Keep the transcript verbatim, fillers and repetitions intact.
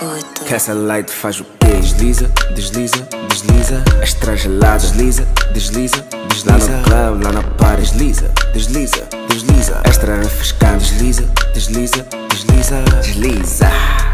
puto. Que essa light faz o quê? Desliza, desliza, desliza. Extra gelada, desliza, desliza, desliza. Lá no club, lá na party, desliza, desliza, desliza. Extra refrescante, desliza, desliza, desliza, desliza.